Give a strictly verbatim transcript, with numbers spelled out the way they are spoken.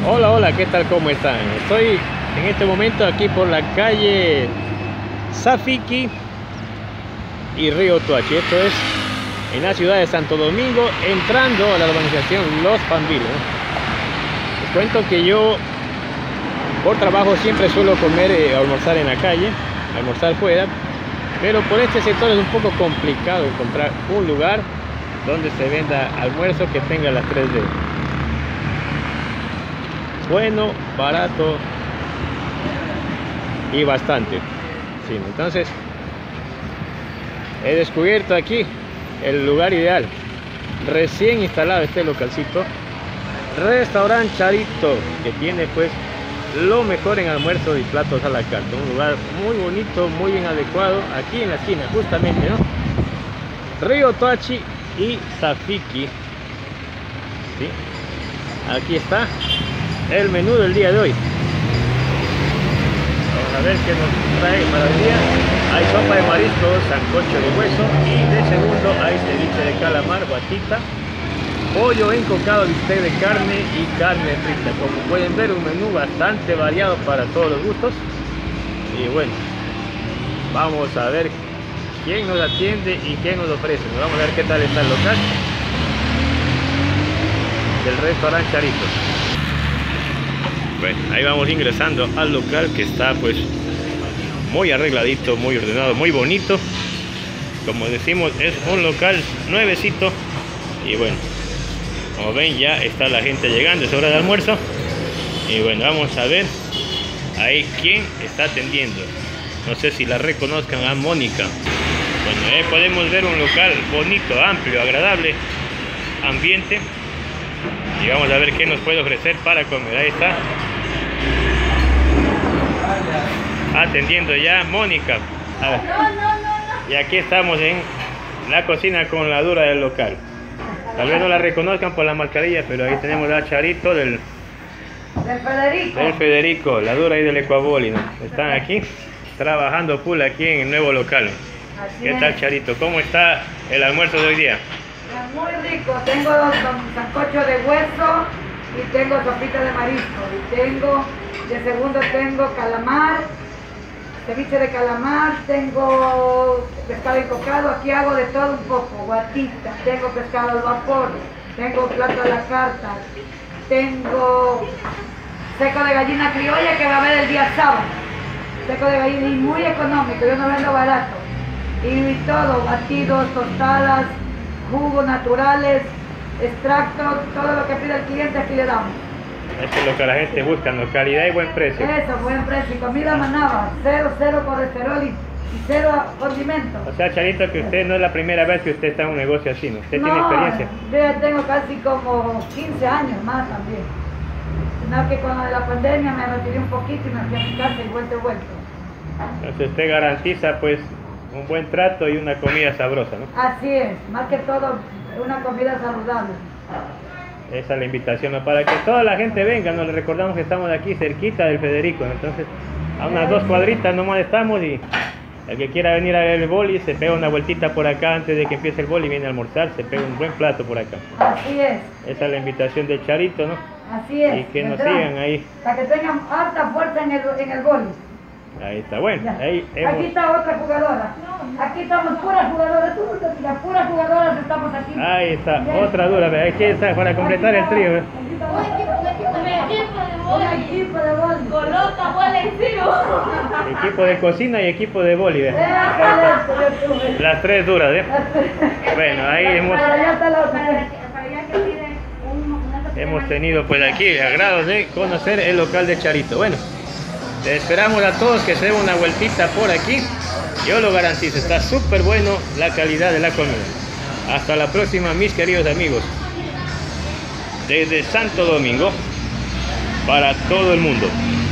Hola, hola, ¿qué tal? ¿Cómo están? Estoy en este momento aquí por la calle Safiqui y Río Toachi. Esto es en la ciudad de Santo Domingo, entrando a la urbanización Los Pambilos. Les cuento que yo por trabajo siempre suelo comer, eh, almorzar en la calle, almorzar fuera, pero por este sector es un poco complicado encontrar un lugar donde se venda almuerzo que tenga las tres D. Bueno, barato y bastante. Sí, entonces he descubierto aquí el lugar ideal. Recién instalado este localcito, Restaurante Charito, que tiene pues lo mejor en almuerzo y platos a la carta. Un lugar muy bonito, muy bien adecuado, aquí en la esquina justamente, ¿no? Río Toachi y Safiqui. ¿Sí? Aquí está el menú del día de hoy. Vamos a ver qué nos trae para el día. Hay sopa de mariscos, sancocho de hueso, y de segundo hay ceviche de calamar, guatita, pollo encocado, bistec de carne y carne frita. Como pueden ver, un menú bastante variado para todos los gustos. Y bueno, vamos a ver quién nos atiende y quién nos ofrece. Vamos a ver qué tal está el local del Restaurante Charito. Bueno, ahí vamos ingresando al local, que está pues muy arregladito, muy ordenado, muy bonito. Como decimos, es un local nuevecito. Y bueno, como ven, ya está la gente llegando, es hora de almuerzo. Y bueno, vamos a ver ahí quién está atendiendo. No sé si la reconozcan, a Mónica. Bueno, ahí podemos ver un local bonito, amplio, agradable ambiente. Y vamos a ver qué nos puede ofrecer para comer. Ahí está atendiendo ya Mónica. A ver. Y aquí estamos en la cocina con la dura del local. Tal vez no la reconozcan por la mascarilla, pero ahí tenemos a Charito del, del Federico. Del Federico, la dura y del Ecuaboli, ¿no? Están aquí trabajando full aquí en el nuevo local. Así ¿Qué es. tal, Charito? ¿Cómo está el almuerzo de hoy día? Muy rico, tengo sancocho de hueso y tengo sopita de marisco, y tengo, de segundo tengo calamar, ceviche de calamar, tengo pescado encocado, aquí hago de todo un poco, guatita, tengo pescado al vapor, tengo plato a la carta, tengo seco de gallina criolla que va a haber el día sábado, seco de gallina y muy económico, yo no vendo barato, y todo, batidos, tostadas, jugos naturales, extractos, todo lo que pide el cliente aquí le damos. Eso es lo que la gente busca, ¿no? Calidad y buen precio. Eso, buen precio. Y comida manaba, cero, cero colesterol y, y cero condimento. O sea, Charito, que usted no es la primera vez que usted está en un negocio así, ¿no? Usted no, tiene experiencia. Yo ya tengo casi como quince años más también. Sino que con lo de la pandemia me retiré un poquito y me fui a mi casa y vuelto y vuelto. Entonces usted garantiza pues un buen trato y una comida sabrosa, ¿no? Así es, más que todo una comida saludable. Esa es la invitación, ¿no? Para que toda la gente venga. Nos le recordamos que estamos aquí cerquita del Federico, ¿no? Entonces a unas dos cuadritas nomás estamos, y el que quiera venir a ver el boli se pega una vueltita por acá antes de que empiece el boli, viene a almorzar, se pega un buen plato por acá. Así es. Esa es la invitación de Charito, ¿no? Así es. Y que nos Vendrán, sigan ahí. para que tengan harta fuerza en el, en el boli. Ahí está, bueno, Ya. ahí hemos... Aquí está otra jugadora. Aquí estamos puras jugadoras. Las puras jugadoras estamos aquí. Ahí está, Ya. otra dura, ahí está para completar el trío, ¿eh? Aquí está. Un equipo, un equipo, un equipo de Un boli. equipo de boli. Coloca bola encima. Equipo de cocina y equipo de boli, ¿eh? Excelente, yo tuve. Las tres duras, ¿eh? Bueno, ahí hemos, Para allá está la Para, otra. que- para allá que piden un, una tortilla hemos de tenido pues aquí el agrado de conocer el local de Charito. Bueno, les esperamos a todos que se den una vueltita por aquí. Yo lo garantizo, está súper bueno la calidad de la comida. Hasta la próxima, mis queridos amigos. Desde Santo Domingo para todo el mundo.